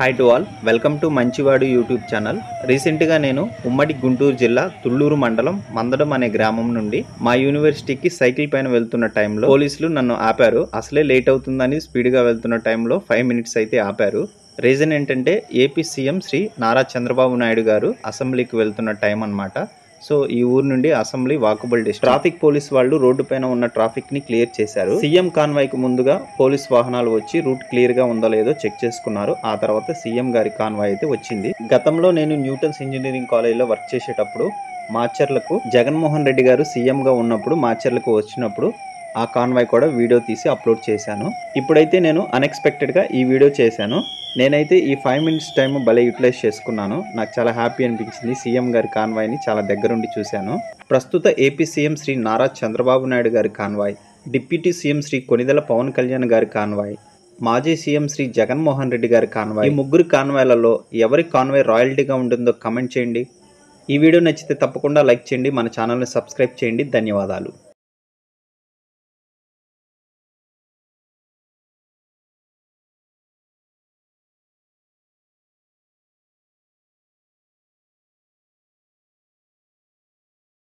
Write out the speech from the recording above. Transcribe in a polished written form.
Hi to all, welcome to Manchivadu YouTube channel. రీసెంట్గా నేను ఉమ్మడి గుంటూరు జిల్లా తుళ్ళూరు మండలం మందడం అనే గ్రామం నుండి మా యూనివర్సిటీకి సైకిల్ పైన వెళ్తున్న టైంలో పోలీసులు నన్ను ఆపారు. అసలే లేట్ అవుతుందని స్పీడ్గా వెళ్తున్న టైంలో 5 మినిట్స్ అయితే ఆపారు. రీజన్ ఏంటంటే ఏపీ సీఎం శ్రీ నారా చంద్రబాబు నాయుడు గారు అసెంబ్లీకి వెళ్తున్న టైం అన్నమాట. సో ఈ ఊరు నుండి assembly walkable distance. Traffic police వాళ్ళు రోడ్డు పైన ఉన్న ట్రాఫిక్ ని క్లియర్ చేశారు. సీఎం కాన్వాయ్ కు ముందుగా పోలీస్ వాహనాలు వచ్చి రూట్ క్లియర్ గా ఉందో లేదో చెక్ చేసుకున్నారు. ఆ తర్వాత సీఎం గారి కాన్వాయ్ అయితే వచ్చింది. గతంలో నేను న్యూటన్స్ ఇంజనీరింగ్ కాలేజ్ లో వర్క్ చేసేటప్పుడు మాచర్లకు జగన్మోహన్ రెడ్డి గారు సీఎం గా ఉన్నప్పుడు మాచర్లకు వచ్చినప్పుడు ఆ కాన్వాయ్ కూడా వీడియో తీసి అప్లోడ్ చేశాను. ఇప్పుడైతే నేను అన్ఎక్స్పెక్టెడ్ గా ఈ వీడియో చేశాను. నేనైతే ఈ 5 మినిట్స్ టైం భలే యూటిలైజ్ చేసుకున్నాను. నాకు చాలా హ్యాపీ అనిపించింది. సీఎం గారి కాన్వాయ్ని చాలా దగ్గరుండి చూశాను. ప్రస్తుత ఏపీ సీఎం శ్రీ నారా చంద్రబాబు నాయుడు గారి convoy, deputy CM Shri Konidela Pawan Kalyan గారి కాన్వాయ్, మాజీ సీఎం శ్రీ జగన్మోహన్ రెడ్డి గారి కాన్వాయ్, ఈ ముగ్గురు కాన్వాయ్లలో ఎవరి కాన్వాయ్ రాయల్టీగా ఉంటుందో కమెంట్ చేయండి. ఈ వీడియో నచ్చితే తప్పకుండా లైక్ చేయండి, మన ఛానల్ని సబ్స్క్రైబ్ చేయండి. ధన్యవాదాలు.